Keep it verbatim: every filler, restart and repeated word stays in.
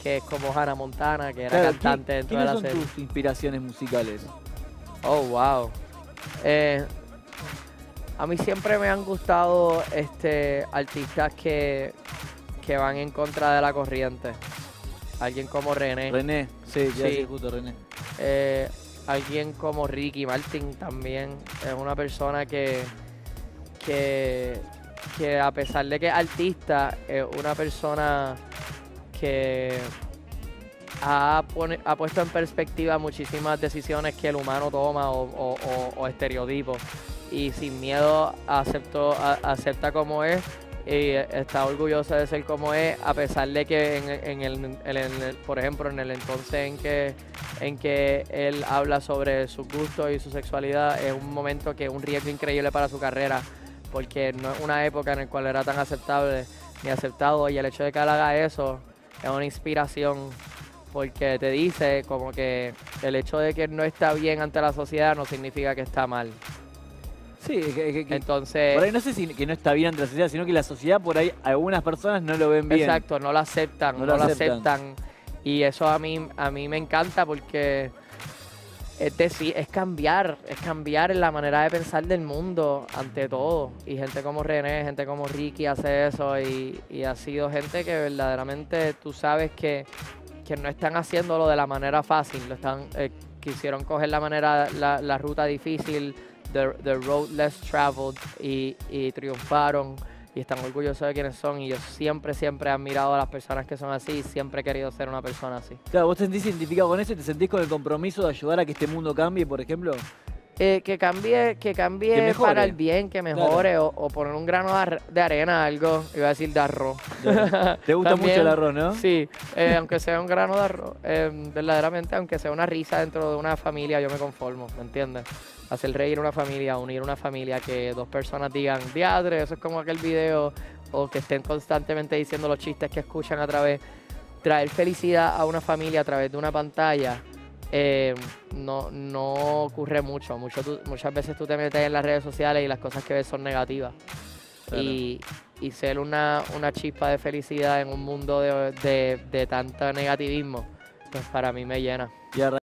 que es como Hannah Montana, que era Claro, cantante ¿qui- dentro de la ¿quiénes serie. son tus inspiraciones musicales? Oh, wow. Eh, a mí siempre me han gustado este, artistas que, que van en contra de la corriente. Alguien como René. René, sí, ya Sí. sé justo René. Eh, alguien como Ricky Martin también. Es una persona que, que, que a pesar de que es artista, es una persona que ha, pone- ha puesto en perspectiva muchísimas decisiones que el humano toma o, o- o- o estereotipos. Y sin miedo aceptó, a- acepta como es y está orgulloso de ser como es, a pesar de que en, en el, en el- por ejemplo, en el entonces en que, en que él habla sobre sus gustos y su sexualidad, es un momento que es un riesgo increíble para su carrera, porque no es una época en la cual era tan aceptable ni aceptado, y el hecho de que él haga eso es una inspiración, porque te dice como que el hecho de que no está bien ante la sociedad no significa que está mal. Sí, que, que- que- Entonces, por ahí no sé si que no está bien ante la sociedad, sino que la sociedad por ahí, algunas personas no lo ven bien. exacto, no lo aceptan, No no, lo lo aceptan. aceptan. Y eso a mí, a mí me encanta porque es decir, es cambiar, es cambiar la manera de pensar del mundo ante todo. Y gente como René, gente como Ricky hace eso y, y ha sido gente que verdaderamente tú sabes que, que no están haciéndolo de la manera fácil, lo están, eh, quisieron coger la manera, la, la ruta difícil, the, the road less traveled, y, y triunfaron y están orgullosos de quienes son, y yo siempre, siempre he admirado a las personas que son así y siempre he querido ser una persona así. Claro, vos te sentís identificado con eso y te sentís con el compromiso de ayudar a que este mundo cambie, por ejemplo. Eh, que cambie, que cambie Que mejore. para el bien, que mejore, o, o poner un grano de, ar- de arena, algo, iba a decir de arroz. Te gusta También, mucho el arroz, ¿no? Sí, eh, aunque sea un grano de arroz, eh, verdaderamente, aunque sea una risa dentro de una familia, yo me conformo, ¿me entiendes? Hacer reír una familia, unir una familia, que dos personas digan, diadre, eso es como aquel video, o que estén constantemente diciendo los chistes que escuchan a través, traer felicidad a una familia a través de una pantalla. Eh, no, no ocurre mucho. Mucho tú- muchas veces tú te metes en las redes sociales y las cosas que ves son negativas. Claro. Y, y ser una, una chispa de felicidad en un mundo de, de, de tanto negativismo, pues para mí me llena. Y a